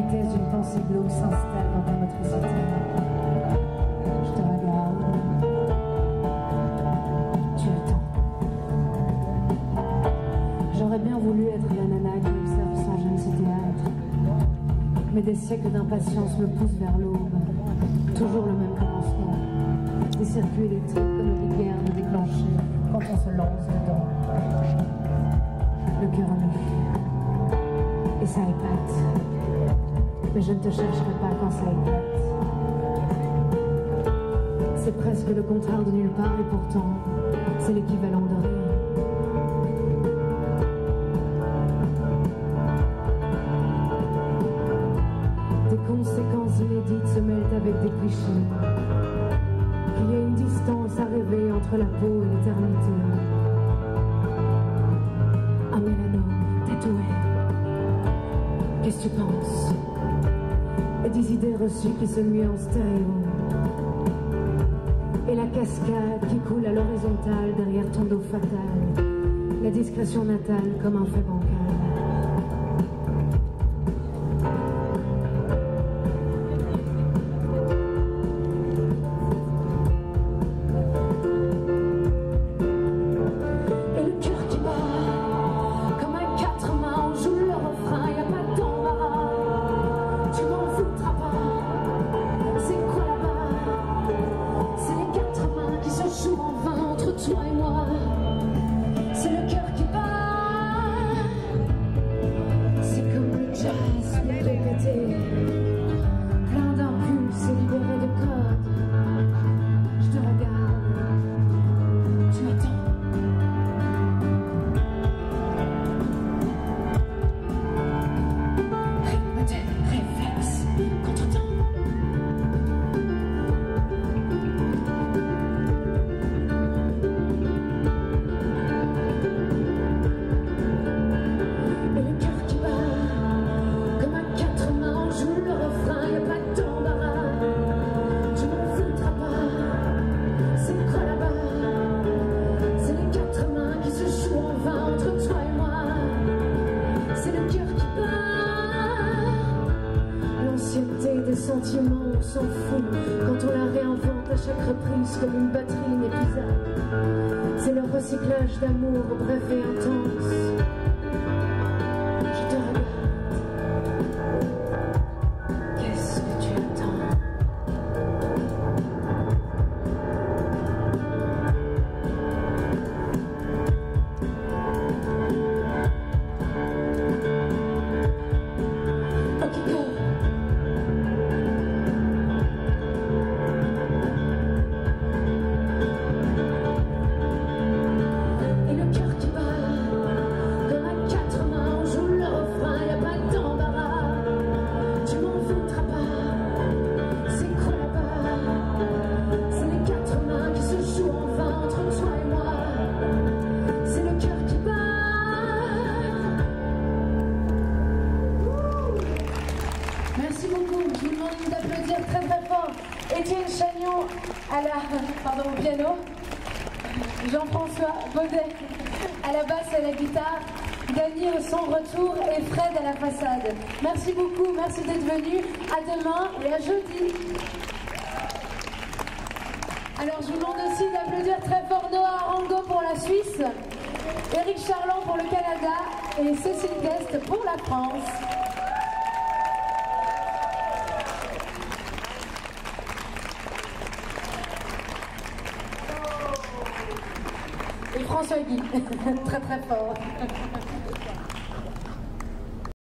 vitesse d'une pensée glauque s'installe dans ta motricité. Je te regarde. Tu attends. J'aurais bien voulu être la nana qui observe sans gêne ce théâtre. Mais des siècles d'impatience me poussent vers l'aube. Toujours le même commencement. Des circuits électriques comme les guerres de déclencher quand on se lance dedans. Le cœur nu. Et ça épate. Mais je ne te chercherai pas quand ça éclate. C'est presque le contraire de nulle part et pourtant, c'est l'équivalent de rien. Des conséquences inédites se mêlent avec des clichés. Il y a une distance à rêver entre la peau et l'éternité. Un mélanome tatoué. Qu'est-ce que tu penses? Et des idées reçues qui se muent en stéréo. Et la cascade qui coule à l'horizontale derrière ton dos fatal. La discrétion natale comme un fait bancal. Toi et moi, c'est le cœur qui bat. C'est comme le jazz répété, plein d'impulses et libéré de codes. Je te regarde, tu attends. Rythme des réflexes, contre-temps. Des sentiments, on s'en fout quand on la réinvente à chaque reprise comme une batterie inépuisable. C'est le recyclage d'amour bref et intense. Je te regarde. Qu'est-ce que tu attends? Ok, go. Merci beaucoup, je vous demande d'applaudir très très fort Étienne Chagnon au piano, Jean-François Baudet à la basse et à la guitare, Dany au son retour et Fred à la façade. Merci beaucoup, merci d'être venus, à demain et à jeudi. Alors je vous demande aussi d'applaudir très fort Noah Arango pour la Suisse, Éric Charland pour le Canada et Cécile Dest pour la France. Et François Guy, très très fort.